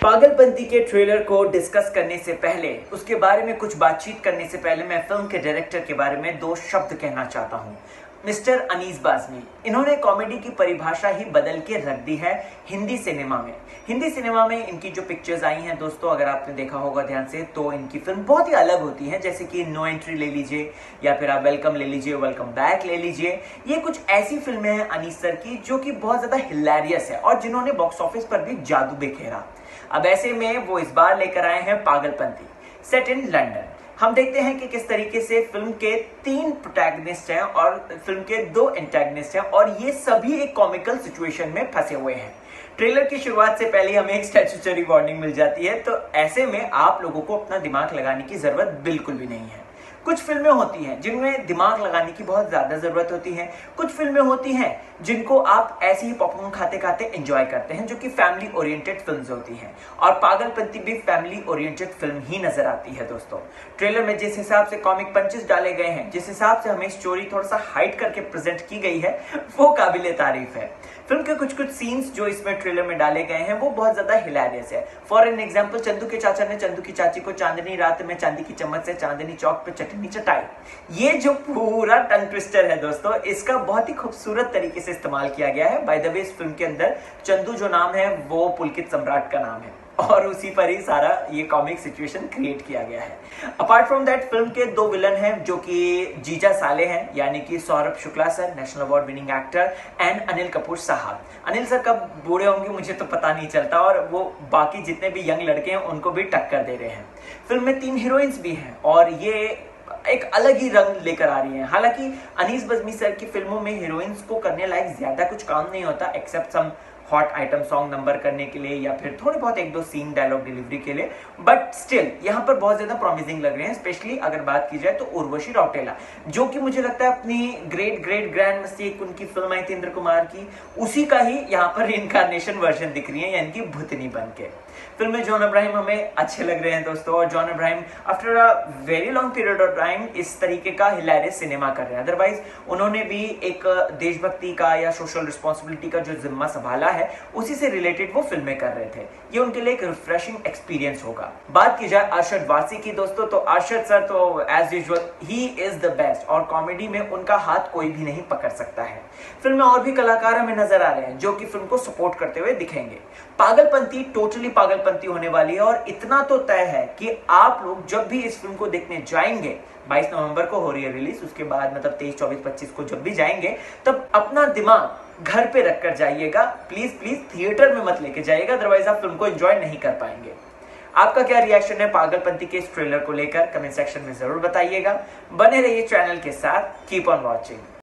पागलपंती के ट्रेलर को डिस्कस करने से पहले, उसके बारे में कुछ बातचीत करने से पहले मैं फिल्म के डायरेक्टर के बारे में दो शब्द कहना चाहता हूं। मिस्टर अनीस बाज़मी, इन्होंने कॉमेडी की परिभाषा ही बदल के रख दी है हिंदी सिनेमा में। हिंदी सिनेमा में इनकी जो पिक्चर्स आई हैं दोस्तों, अगर आपने देखा होगा ध्यान से, तो इनकी फिल्म बहुत ही अलग होती है। जैसे कि नो एंट्री ले लीजिए, या फिर आप वेलकम ले लीजिए, वेलकम बैक ले लीजिए। ये कुछ ऐसी फिल्में हैं अनीस सर की जो कि बहुत ज्यादा हिलेरियस है और जिन्होंने बॉक्स ऑफिस पर भी जादू बिखेरा। अब ऐसे में वो इस बार लेकर आए हैं पागलपंती, सेट इन लंदन। हम देखते हैं कि किस तरीके से फिल्म के 3 प्रोटैगनिस्ट हैं और फिल्म के 2 एंटैगनिस्ट हैं, और ये सभी एक कॉमिकल सिचुएशन में फंसे हुए हैं। ट्रेलर की शुरुआत से पहले हमें एक स्टैट्यूटरी वार्निंग मिल जाती है, तो ऐसे में आप लोगों को अपना दिमाग लगाने की जरूरत बिल्कुल भी नहीं है। कुछ फिल्में होती हैं जिनमें दिमाग लगाने की बहुत ज्यादा जरूरत होती है। कुछ फिल्में होती हैं जिनको आप ऐसे ही पॉपकॉर्न खाते खाते एंजॉय करते हैं, जो कि फैमिली ओरिएंटेड फिल्म्स होती हैं, और पागलपंती भी फैमिली ओरिएंटेड फिल्म ही नजर आती है दोस्तों। ट्रेलर में जिस हिसाब से कॉमिक पंचेस डाले गए हैं, जिस हिसाब से हमें स्टोरी थोड़ा सा हाइड करके प्रेजेंट की गई है, वो काबिले तारीफ है। फिल्म के कुछ सीन्स जो इसमें ट्रेलर में डाले गए हैं वो बहुत ज्यादा हिलेरियस है। फॉर एन एग्जांपल, चंदू के चाचा ने चंदू की चाची को चांदनी रात में चांदी की चम्मच से चांदनी चौक पे चटनी चटाई। ये जो पूरा टंग ट्विस्टर है दोस्तों, इसका बहुत ही खूबसूरत तरीके से इस्तेमाल किया गया है। बाय द वे, इस फिल्म के अंदर चंदू जो नाम है वो पुलकित सम्राट का नाम है, और उसी पर ही सारा ये कॉमिक सिचुएशन क्रिएट किया गया है। अपार्ट फ्रॉम दैट, फिल्म के 2 विलन हैं जो कि जीजा साले हैं, यानी कि Saurabh Shukla sir, national award winning actor, and Anil Kapoor साहब। अनिल सर कब बूढ़े होंगे मुझे तो पता नहीं चलता, और वो बाकी जितने भी यंग लड़के हैं उनको भी टक्कर दे रहे हैं। फिल्म में 3 हीरोइंस भी हैं, और ये एक अलग ही रंग लेकर आ रही हैं। हालांकि अनीस बाज़मी सर की फिल्मों में हीरोइंस को करने लायक ज्यादा कुछ काम नहीं होता, except some hot item song number करने के लिए, या फिर थोड़े बहुत 1-2 सीन डायलॉग डिलीवरी के लिए, बट स्टिल यहाँ पर बहुत ज्यादा प्रॉमिसिंग लग रहे हैं। स्पेशली अगर बात की जाए तो उर्वशी रौटेला, जो कि मुझे लगता है अपनी ग्रेट ग्रैंड मिस्टेक, उनकी फिल्म आई थी इंद्र कुमार की, उसी का ही यहाँ पर रिइंकार्नेशन वर्जन दिख रही है, यानी कि भूतनी बन के। फिल्म में जॉन अब्राहम हमें अच्छे लग रहे हैं दोस्तों, और John Abraham after a very long period of time इस तरीके का हिलेरियस सिनेमा कर रहे हैं। अदरवाइज उन्होंने भी एक देशभक्ति का या सोशल रिस्पॉन्सिबिलिटी का जो जिम्मा संभाला है, उसी से रिलेटेड वो फिल्में कर रहे थे। ये उनके लिए एक रिफ्रेशिंग एक्सपीरियंस होगा। बात की जाए अरशद वारसी की दोस्तों, तो अरशद सर तो एज यूजुअल ही इज द बेस्ट, और कॉमेडी में उनका हाथ कोई भी नहीं पकड़ सकता है। फिल्म में और भी कलाकार हमें नजर आ रहे हैं जो कि फिल्म को सपोर्ट करते हुए दिखेंगे। पागलपंती टोटली पागलपंती होने वाली है, और इतना तो तय है कि आप लोग जब भी इस फिल्म को देखने जाएंगे, 22 नवंबर को हो रही है रिलीज, उसके बाद मतलब 23, 24, 25 को जब भी जाएंगे, तब अपना दिमाग घर पे रखकर जाइएगा। प्लीज थिएटर में मत लेके जाइएगा, अदरवाइज आप फिल्म को एंजॉय नहीं कर पाएंगे। आपका क्या रिएक्शन है पागलपंती के इस ट्रेलर को लेकर, कमेंट सेक्शन में जरूर बताइएगा। बने रहिए चैनल के साथ, कीप ऑन वॉचिंग।